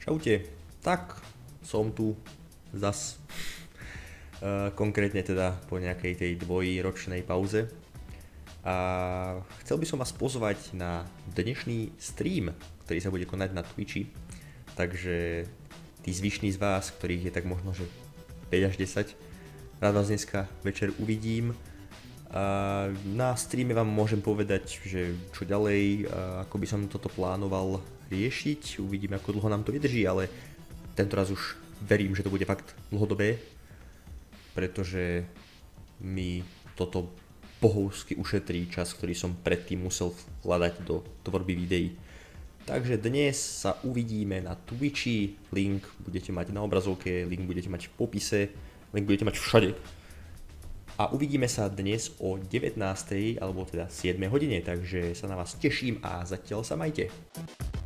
Čaute, tak som tu zas, konkrétne teda po nejakej tej dvojročnej pauze a chcel by som vás pozvať na dnešný stream, ktorý sa bude konať na Twitchi, takže tí zvyšní z vás, ktorých je tak možno, že 5 až 10, rád vás dneska večer uvidím. A na streame vám môžem povedať, že čo ďalej, ako by som toto plánoval riešiť, uvidíme ako dlho nám to vydrží, ale tentoraz už verím, že to bude fakt dlhodobé, pretože mi toto bohovsky ušetrí čas, ktorý som predtým musel vkladať do tvorby videí. Takže dnes sa uvidíme na Twitchi, link budete mať na obrazovke, link budete mať v popise, link budete mať všade. A uvidíme sa dnes o 19. alebo teda 7 hodine, takže sa na vás teším a zatiaľ sa majte.